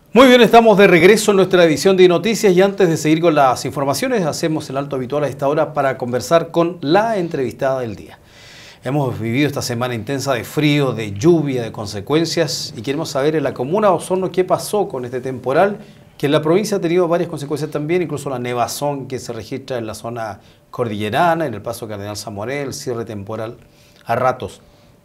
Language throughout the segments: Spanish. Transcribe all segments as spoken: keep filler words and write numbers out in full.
Muy bien, estamos de regreso en nuestra edición de noticias y antes de seguir con las informaciones hacemos el alto habitual a esta hora para conversar con la entrevistada del día. Hemos vivido esta semana intensa de frío, de lluvia, de consecuencias y queremos saber en la comuna de Osorno qué pasó con este temporal que en la provincia ha tenido varias consecuencias también, incluso la nevazón que se registra en la zona cordillerana, en el paso Cardenal Zamoré, el cierre temporal a ratos.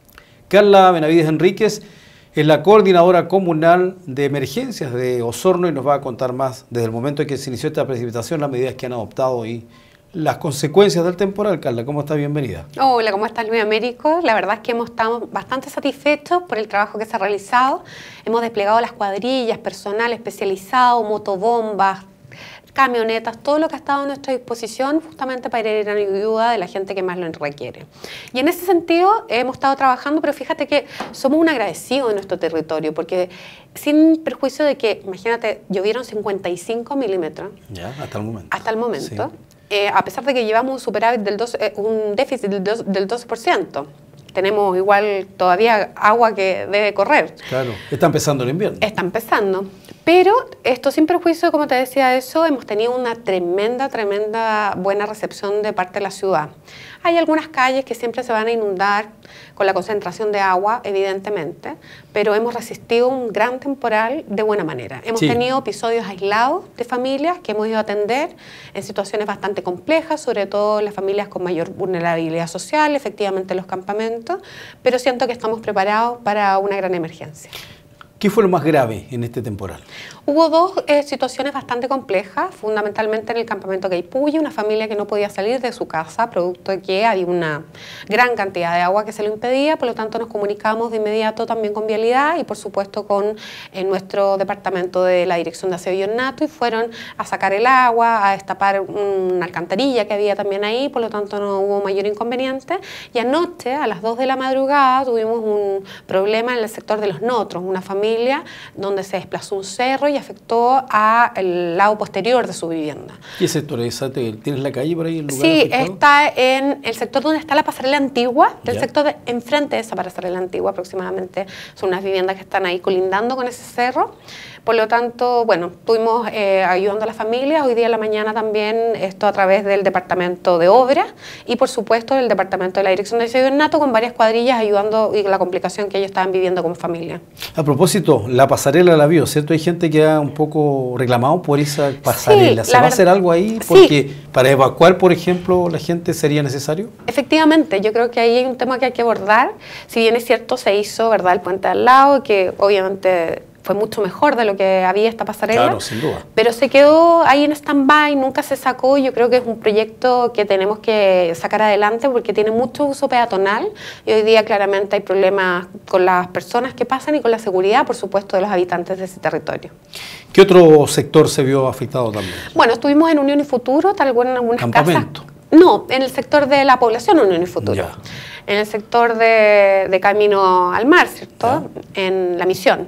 Carla Benavides Enríquez es la coordinadora comunal de emergencias de Osorno y nos va a contar más desde el momento en que se inició esta precipitación, las medidas que han adoptado y las consecuencias del temporal. Carla, ¿cómo estás? Bienvenida. Hola, ¿cómo estás, Luis Américo? La verdad es que hemos estado bastante satisfechos por el trabajo que se ha realizado. Hemos desplegado las cuadrillas, personal especializado, motobombas, camionetas, todo lo que ha estado a nuestra disposición justamente para ir en ayuda de la gente que más lo requiere. Y en ese sentido hemos estado trabajando, pero fíjate que somos un agradecido de nuestro territorio, porque sin perjuicio de que, imagínate, llovieron cincuenta y cinco milímetros. Ya, hasta el momento. Hasta el momento. Sí. Eh, a pesar de que llevamos un superávit del dos, eh, un déficit del, dos, del doce por ciento. Tenemos igual todavía agua que debe correr. Claro, está empezando el invierno. Está empezando. Pero esto sin perjuicio, como te decía eso, hemos tenido una tremenda, tremenda buena recepción de parte de la ciudad. Hay algunas calles que siempre se van a inundar con la concentración de agua, evidentemente, pero hemos resistido un gran temporal de buena manera. Hemos sí. tenido episodios aislados de familias que hemos ido a atender en situaciones bastante complejas, sobre todo las familias con mayor vulnerabilidad social, efectivamente los campamentos, pero siento que estamos preparados para una gran emergencia. ¿Qué fue lo más grave en este temporal? Hubo dos eh, situaciones bastante complejas, fundamentalmente en el campamento Queipuyi, una familia que no podía salir de su casa, producto de que había una gran cantidad de agua que se lo impedía, por lo tanto nos comunicamos de inmediato también con Vialidad y por supuesto con eh, nuestro departamento de la Dirección de Aseo y Ornato y fueron a sacar el agua, a destapar una alcantarilla que había también ahí, por lo tanto no hubo mayor inconveniente. Y anoche, a las dos de la madrugada, tuvimos un problema en el sector de Los Notros, una familia donde se desplazó un cerro y afectó al lado posterior de su vivienda. ¿Qué sector es ese? ¿Tienes la calle por ahí? El lugar sí, afectado? Está en el sector donde está la pasarela antigua, del ya. sector de, enfrente de esa pasarela antigua aproximadamente. Son unas viviendas que están ahí colindando con ese cerro. Por lo tanto, bueno, estuvimos eh, ayudando a las familias. Hoy día en la mañana también esto a través del Departamento de Obras y por supuesto del Departamento de la Dirección de Aseo y Ornato con varias cuadrillas ayudando y la complicación que ellos estaban viviendo como familia. A propósito, la pasarela la vio, ¿cierto? Hay gente que ha un poco reclamado por esa pasarela. Sí, ¿Se va a hacer algo ahí? Porque sí. para evacuar, por ejemplo, la gente sería necesario. Efectivamente, yo creo que ahí hay un tema que hay que abordar. Si bien es cierto, se hizo, ¿verdad?, el puente al lado, que obviamente fue mucho mejor de lo que había esta pasarela. Claro, sin duda. Pero se quedó ahí en stand-by, nunca se sacó. Yo creo que es un proyecto que tenemos que sacar adelante porque tiene mucho uso peatonal y hoy día claramente hay problemas con las personas que pasan y con la seguridad, por supuesto, de los habitantes de ese territorio. ¿Qué otro sector se vio afectado también? Bueno, estuvimos en Unión y Futuro, tal vez en algunas ¿Campamento? casas. No, en el sector de la población Unión y Futuro. Ya. En el sector de, de Camino al Mar, ¿cierto? Ya. En La Misión.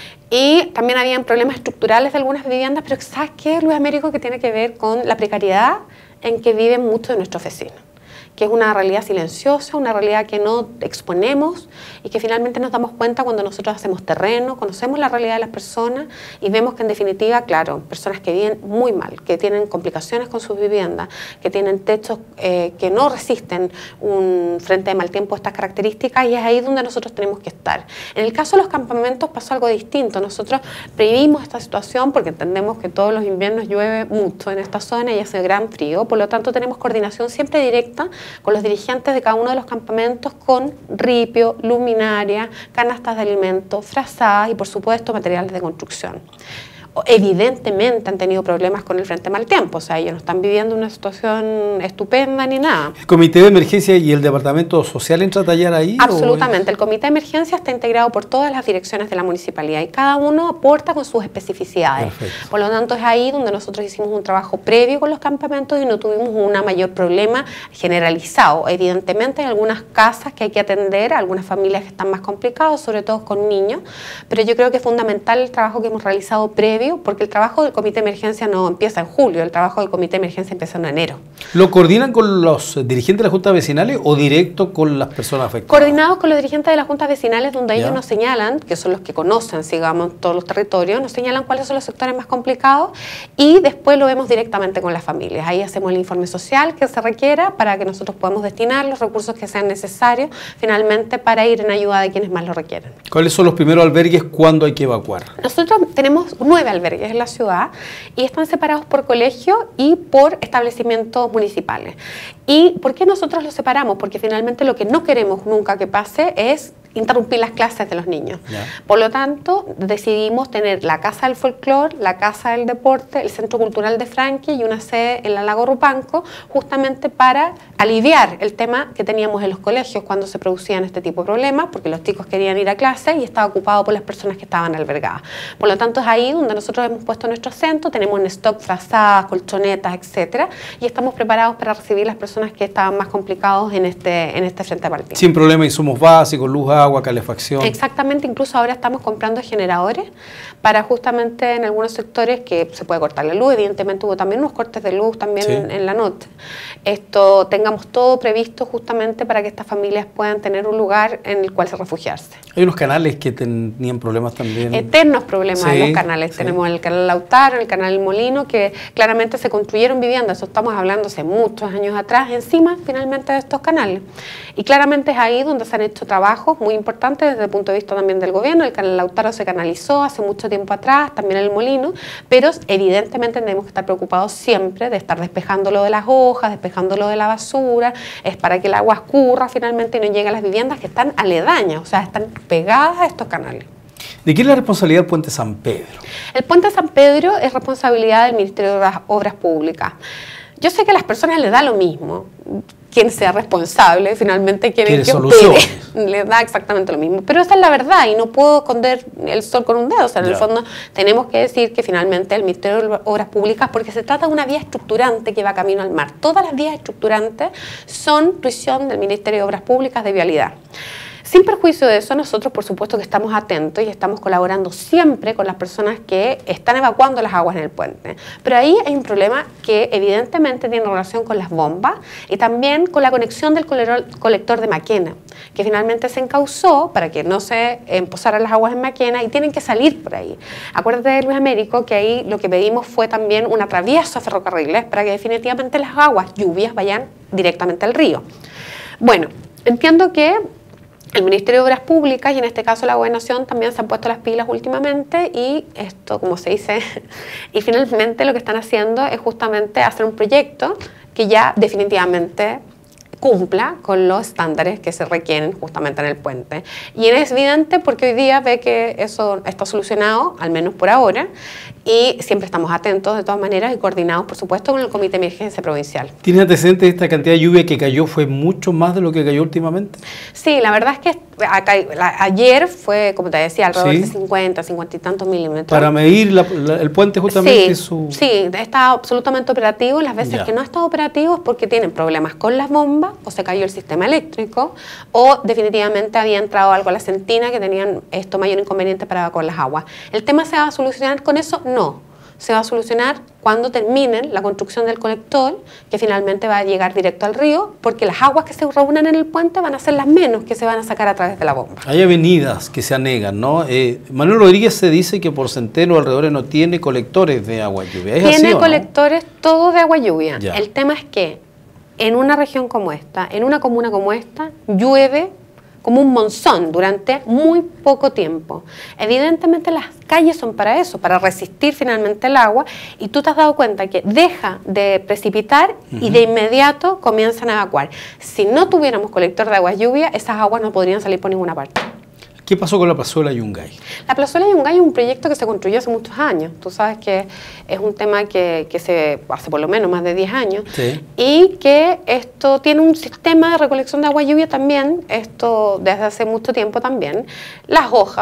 Y también habían problemas estructurales de algunas viviendas, pero ¿sabes qué, Luis Américo? Que tiene que ver con la precariedad en que viven muchos de nuestros vecinos, que es una realidad silenciosa, una realidad que no exponemos y que finalmente nos damos cuenta cuando nosotros hacemos terreno, conocemos la realidad de las personas y vemos que en definitiva, claro, personas que viven muy mal, que tienen complicaciones con sus viviendas, que tienen techos eh, que no resisten un frente de mal tiempo estas características y es ahí donde nosotros tenemos que estar. En el caso de los campamentos pasó algo distinto. Nosotros previmos esta situación porque entendemos que todos los inviernos llueve mucho en esta zona y hace gran frío, por lo tanto tenemos coordinación siempre directa con los dirigentes de cada uno de los campamentos con ripio, luminaria, canastas de alimentos, frazadas y por supuesto materiales de construcción. Evidentemente han tenido problemas con el frente mal tiempo, o sea, ellos no están viviendo una situación estupenda ni nada. ¿El Comité de Emergencia y el Departamento Social entra a tallar ahí? Absolutamente, el Comité de Emergencia está integrado por todas las direcciones de la municipalidad y cada uno aporta con sus especificidades. Perfecto. Por lo tanto es ahí donde nosotros hicimos un trabajo previo con los campamentos y no tuvimos un mayor problema generalizado. Evidentemente hay algunas casas que hay que atender, algunas familias que están más complicadas, sobre todo con niños, pero yo creo que es fundamental el trabajo que hemos realizado previo previo, porque el trabajo del comité de emergencia no empieza en julio, el trabajo del comité de emergencia empieza en enero. ¿Lo coordinan con los dirigentes de las juntas vecinales o directo con las personas afectadas? Coordinados con los dirigentes de las juntas vecinales, donde ¿Ya? ellos nos señalan, que son los que conocen, digamos, todos los territorios, nos señalan cuáles son los sectores más complicados y después lo vemos directamente con las familias. Ahí hacemos el informe social que se requiera para que nosotros podamos destinar los recursos que sean necesarios finalmente para ir en ayuda de quienes más lo requieren. ¿Cuáles son los primeros albergues cuando hay que evacuar? Nosotros tenemos nueve albergues en la ciudad y están separados por colegio y por establecimientos municipales. ¿Y por qué nosotros los separamos? Porque finalmente lo que no queremos nunca que pase es interrumpir las clases de los niños. Ya. Por lo tanto, decidimos tener la Casa del Folclor, la Casa del Deporte, el Centro Cultural de Franque y una sede en la Lago Rupanco, justamente para aliviar el tema que teníamos en los colegios cuando se producían este tipo de problemas, porque los chicos querían ir a clase y estaba ocupado por las personas que estaban albergadas. Por lo tanto, es ahí donde nosotros hemos puesto nuestro acento, tenemos en stock frazadas, colchonetas, etcétera, y estamos preparados para recibir las personas que estaban más complicados en este, en este frente de partida. Sin problema, insumos básicos, luz, agua, calefacción. Exactamente, incluso ahora estamos comprando generadores para justamente en algunos sectores que se puede cortar la luz, evidentemente hubo también unos cortes de luz también Sí. en, en la noche. Esto tengamos todo previsto justamente para que estas familias puedan tener un lugar en el cual se refugiarse. Hay unos canales que tenían problemas también. Eternos problemas Sí, en los canales. sí. Tenemos el canal Lautaro, el canal El Molino, que claramente se construyeron viviendas, eso estamos hablando hace muchos años atrás, encima finalmente de estos canales. Y claramente es ahí donde se han hecho trabajos muy importantes desde el punto de vista también del gobierno. El canal Lautaro se canalizó hace mucho tiempo atrás, también El Molino, pero evidentemente tenemos que estar preocupados siempre de estar despejándolo de las hojas, despejándolo de la basura, es para que el agua escurra finalmente y no llegue a las viviendas que están aledañas, o sea, están pegadas a estos canales. ¿De quién es la responsabilidad del Puente San Pedro? El Puente San Pedro es responsabilidad del Ministerio de Obras, Obras Públicas. Yo sé que a las personas les da lo mismo, quien sea responsable, finalmente quieren que soluciones. opere, les da exactamente lo mismo. Pero esa es la verdad y no puedo esconder el sol con un dedo. O sea, en Ya. el fondo tenemos que decir que finalmente el Ministerio de Obras Públicas, porque se trata de una vía estructurante que va camino al mar. Todas las vías estructurantes son tuición del Ministerio de Obras Públicas de Vialidad. Sin perjuicio de eso, nosotros por supuesto que estamos atentos y estamos colaborando siempre con las personas que están evacuando las aguas en el puente. Pero ahí hay un problema que evidentemente tiene relación con las bombas y también con la conexión del colector de Maquena, que finalmente se encauzó para que no se empozaran las aguas en Maquena y tienen que salir por ahí. Acuérdate de Luis Américo que ahí lo que pedimos fue también un atravieso a ferrocarriles para que definitivamente las aguas, lluvias, vayan directamente al río. Bueno, entiendo que el Ministerio de Obras Públicas y en este caso la Gobernación también se han puesto las pilas últimamente y esto, como se dice, y finalmente lo que están haciendo es justamente hacer un proyecto que ya definitivamente cumpla con los estándares que se requieren justamente en el puente. Y es evidente porque hoy día ve que eso está solucionado, al menos por ahora, y siempre estamos atentos de todas maneras y coordinados, por supuesto, con el Comité de Emergencia Provincial. ¿Tiene antecedentes de esta cantidad de lluvia que cayó fue mucho más de lo que cayó últimamente? Sí, la verdad es que acá, la, ayer fue, como te decía, alrededor Sí. de cincuenta, cincuenta y tantos milímetros. Para medir la- la- el puente justamente Sí, su... sí, está absolutamente operativo. Las veces Ya. que no ha estado operativo es porque tienen problemas con las bombas, o se cayó el sistema eléctrico, o definitivamente había entrado algo a la centina que tenían esto mayor inconveniente para evacuar las aguas. ¿El tema se va a solucionar con eso? No. Se va a solucionar cuando terminen la construcción del colector, que finalmente va a llegar directo al río, porque las aguas que se reúnan en el puente van a ser las menos que se van a sacar a través de la bomba. Hay avenidas que se anegan, ¿no? Eh, Manuel Rodríguez se dice que por Centeno o alrededores no tiene colectores de agua lluvia. ¿Es así Tiene o no? colectores todos de agua lluvia. Ya. El tema es que en una región como esta, en una comuna como esta, llueve como un monzón durante muy poco tiempo. Evidentemente las calles son para eso, para resistir finalmente el agua, y tú te has dado cuenta que deja de precipitar y de inmediato comienzan a evacuar. Si no tuviéramos colector de agua lluvia, esas aguas no podrían salir por ninguna parte. ¿Qué pasó con la plazuela Yungay? La plazuela Yungay es un proyecto que se construyó hace muchos años. Tú sabes que es un tema que, que se hace por lo menos más de diez años. Sí. Y que esto tiene un sistema de recolección de agua lluvia también, esto desde hace mucho tiempo también. Las hojas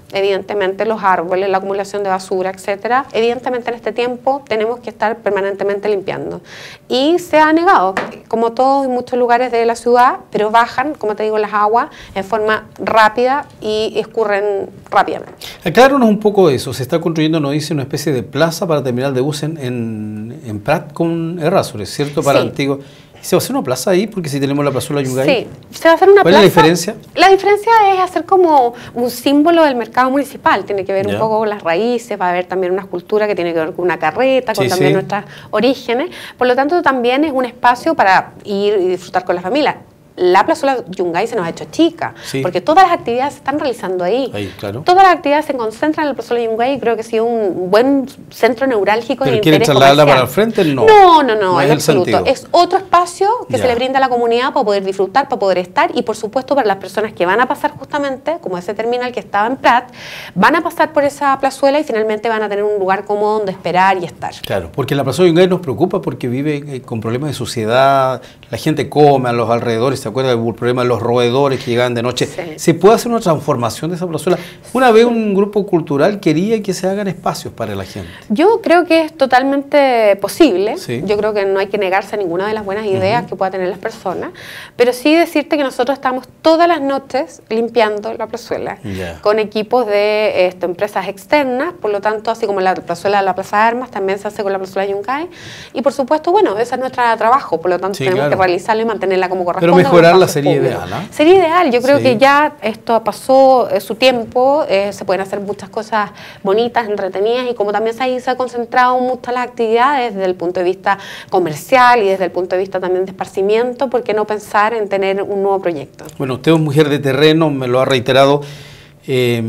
evidentemente los árboles, la acumulación de basura, etcétera. Evidentemente en este tiempo tenemos que estar permanentemente limpiando. Y se ha negado, como todos en muchos lugares de la ciudad, pero bajan, como te digo, las aguas en forma rápida y escurren rápidamente. Acláranos un poco de eso. Se está construyendo, nos dice, una especie de plaza para terminal de bus en, en, en Prat con Errázuriz, ¿cierto? Para sí. Antiguo. ¿Se va a hacer una plaza ahí? Porque si tenemos la plazuela Yungay. Sí, se va a hacer una ¿Cuál plaza. es la diferencia? La diferencia es hacer como un símbolo del mercado municipal. Tiene que ver Ya. un poco con las raíces, va a haber también una escultura que tiene que ver con una carreta, con Sí, también sí. nuestros orígenes. Por lo tanto, también es un espacio para ir y disfrutar con la familia. La plazuela Yungay se nos ha hecho chica, Sí. porque todas las actividades se están realizando ahí. Ahí, claro. Todas las actividades se concentran en la plazuela Yungay y creo que ha sido un buen centro neurálgico de ¿Pero interés quieren trasladarla comercial. para el frente? No. No, no, no, No en es el absoluto. sentido. Es otro espacio que Ya. se le brinda a la comunidad para poder disfrutar, para poder estar y por supuesto para las personas que van a pasar justamente, como ese terminal que estaba en Prat, van a pasar por esa plazuela y finalmente van a tener un lugar cómodo donde esperar y estar. Claro, porque la plazuela Yungay nos preocupa porque vive eh, con problemas de suciedad, la gente come a los alrededores, ¿se acuerda? Hubo el problema de los roedores que llegaban de noche. Sí. ¿Se puede hacer una transformación de esa plazuela? Una vez un grupo cultural quería que se hagan espacios para la gente. Yo creo que es totalmente posible. Sí. Yo creo que no hay que negarse a ninguna de las buenas ideas Uh-huh. que puedan tener las personas, pero sí decirte que nosotros estamos todas las noches limpiando la plazuela Ya. con equipos de esto, empresas externas, por lo tanto, así como la plazuela de la Plaza de Armas, también se hace con la plazuela Yungay y por supuesto, bueno, ese es nuestro trabajo, por lo tanto Sí, tenemos claro. que realizarlo y mantenerla como corresponde. Pero mejorarla un espacio sería público. ideal, ¿ah? Sería ideal, yo creo Sí. que ya esto pasó eh, su tiempo, eh, se pueden hacer muchas cosas bonitas, entretenidas y como también se, ahí se ha concentrado mucho las actividades desde el punto de vista comercial y desde el punto de vista también de esparcimiento, ¿por qué no pensar en tener un nuevo proyecto? Bueno, usted es mujer de terreno, me lo ha reiterado. Eh,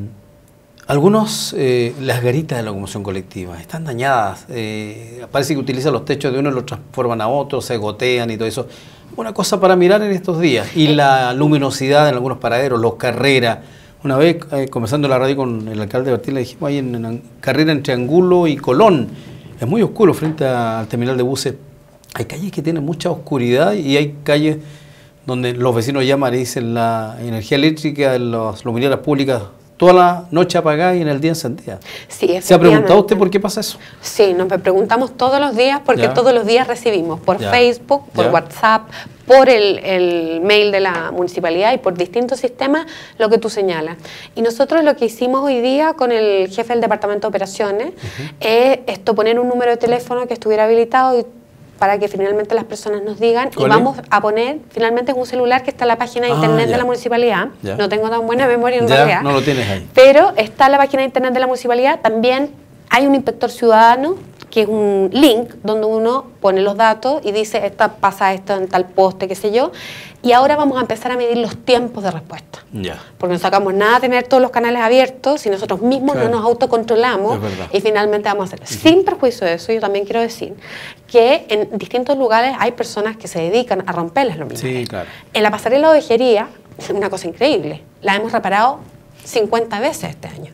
algunos, eh, las garitas de la locomoción colectiva están dañadas. Eh, parece que utilizan los techos de uno y los transforman a otro, se gotean y todo eso. Una cosa para mirar en estos días. Y la luminosidad en algunos paraderos, los carreras. Una vez, eh, conversando en la radio con el alcalde Bertín, le dijimos, ahí en, en carrera entre Angulo y Colón. Es muy oscuro frente a- al terminal de buses. Hay calles que tienen mucha oscuridad y hay calles donde los vecinos llaman y dicen la energía eléctrica de las luminarias públicas toda la noche apagada y en el día encendida. Sí, ¿Se ha preguntado usted efectivamente. por qué pasa eso? Sí, nos preguntamos todos los días porque Ya. todos los días recibimos por Ya. Facebook, por Ya. WhatsApp, por el, el mail de la municipalidad y por distintos sistemas lo que tú señalas. Y nosotros lo que hicimos hoy día con el jefe del departamento de operaciones es esto, poner un número de teléfono que estuviera habilitado y para que finalmente las personas nos digan y ¿Cuál es? vamos a poner, finalmente es un celular que está en la página de Ah, internet ya. de la municipalidad, Ya. no tengo tan buena memoria en Ya, realidad, no lo tienes ahí. pero está en la página de internet de la municipalidad, también hay un inspector ciudadano que es un link donde uno pone los datos y dice, esta, pasa esto en tal poste, qué sé yo, y ahora vamos a empezar a medir los tiempos de respuesta. Ya. Porque no sacamos nada de tener todos los canales abiertos si nosotros mismos Claro. no nos autocontrolamos Es verdad. y finalmente vamos a hacer. Sin perjuicio de eso, yo también quiero decir que en distintos lugares hay personas que se dedican a romper las luminarias. Sí, claro. En la pasarela de ovejería, una cosa increíble, la hemos reparado cincuenta veces este año.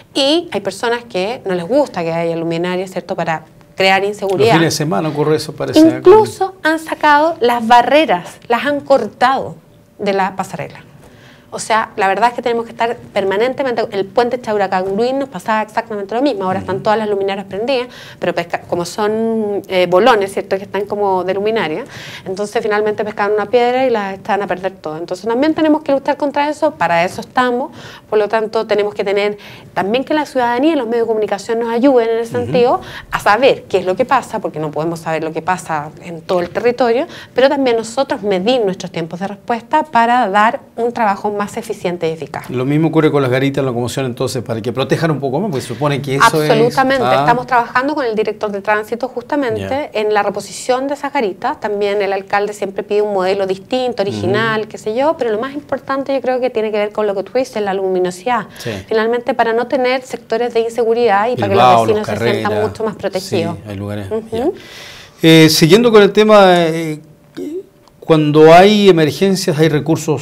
Y hay personas que no les gusta que haya luminarias, ¿cierto?, para crear Los inseguridad. fines de semana ocurre eso, parece. Incluso han sacado las barreras, las han cortado de la pasarela. O sea, la verdad es que tenemos que estar permanentemente. El puente Chauracanguín nos pasaba exactamente lo mismo. Ahora están todas las luminarias prendidas, pero pesca, como son eh, bolones, ¿cierto?, que están como de luminaria, entonces finalmente pescan una piedra y las están a perder todo. Entonces también tenemos que luchar contra eso, para eso estamos. Por lo tanto, tenemos que tener también que la ciudadanía y los medios de comunicación nos ayuden en ese sentido a saber qué es lo que pasa, porque no podemos saber lo que pasa en todo el territorio, pero también nosotros medir nuestros tiempos de respuesta para dar un trabajo más más eficiente y eficaz. Lo mismo ocurre con las garitas de locomoción, entonces, para que protejan un poco más, porque se supone que eso Absolutamente. es... Ah. Estamos trabajando con el director de tránsito justamente Yeah. en la reposición de esas garitas. También el alcalde siempre pide un modelo distinto, original, uh-huh. qué sé yo, pero lo más importante yo creo que tiene que ver con lo que tú dices, la luminosidad. Sí. Finalmente, para no tener sectores de inseguridad y Bilbao, para que los vecinos los se Carreras, sientan mucho más protegidos. Sí, hay lugares. Uh-huh. Yeah. Eh, siguiendo con el tema, eh, cuando hay emergencias hay recursos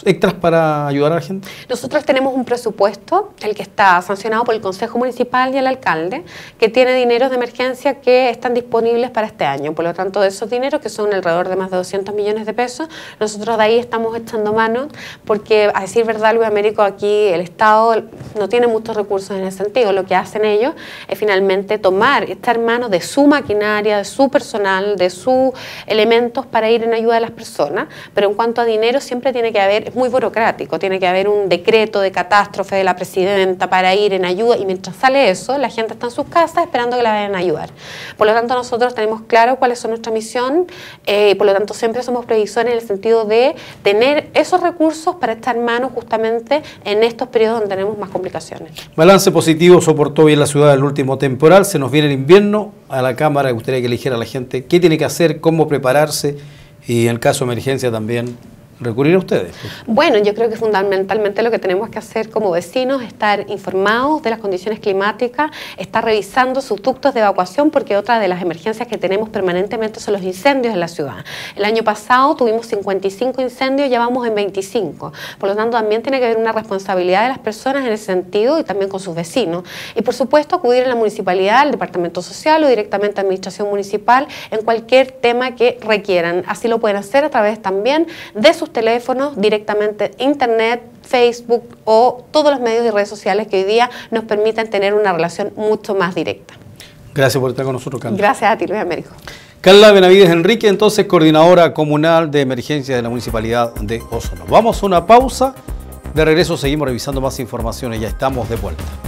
extras para ayudar a la gente? Nosotros tenemos un presupuesto, el que está sancionado por el Consejo Municipal y el alcalde, que tiene dineros de emergencia que están disponibles para este año. Por lo tanto, de esos dineros, que son alrededor de más de doscientos millones de pesos, nosotros de ahí estamos echando mano, porque a decir verdad, Luis Américo, aquí el Estado no tiene muchos recursos en ese sentido. Lo que hacen ellos es finalmente tomar, estar en manos de su maquinaria, de su personal, de sus elementos para ir en ayuda de las personas, pero en cuanto a dinero siempre tiene que haber, es muy burocrático, tiene que haber un decreto de catástrofe de la presidenta para ir en ayuda, y mientras sale eso, la gente está en sus casas esperando que la vayan a ayudar. Por lo tanto, nosotros tenemos claro cuáles son nuestra misión, eh, y por lo tanto siempre somos previsores en el sentido de tener esos recursos para estar en manos justamente en estos periodos donde tenemos más complicaciones. Balance positivo, soportó bien la ciudad el último temporal, se nos viene el invierno. A la Cámara me gustaría que eligiera a la gente qué tiene que hacer, cómo prepararse, y en caso de emergencia también recurrir a ustedes. Bueno, yo creo que fundamentalmente lo que tenemos que hacer como vecinos es estar informados de las condiciones climáticas, estar revisando sus ductos de evacuación, porque otra de las emergencias que tenemos permanentemente son los incendios en la ciudad. El año pasado tuvimos cincuenta y cinco incendios, ya vamos en veinticinco. Por lo tanto, también tiene que haber una responsabilidad de las personas en ese sentido, y también con sus vecinos. Y por supuesto, acudir a la municipalidad, al departamento social o directamente a la administración municipal en cualquier tema que requieran. Así lo pueden hacer a través también de sus teléfonos, directamente internet, Facebook o todos los medios y redes sociales que hoy día nos permiten tener una relación mucho más directa. Gracias por estar con nosotros, Carla. Gracias a ti, Luis Américo. Carla Benavides Enrique, entonces coordinadora comunal de emergencias de la Municipalidad de Osorno. Vamos a una pausa, de regreso seguimos revisando más informaciones, ya estamos de vuelta.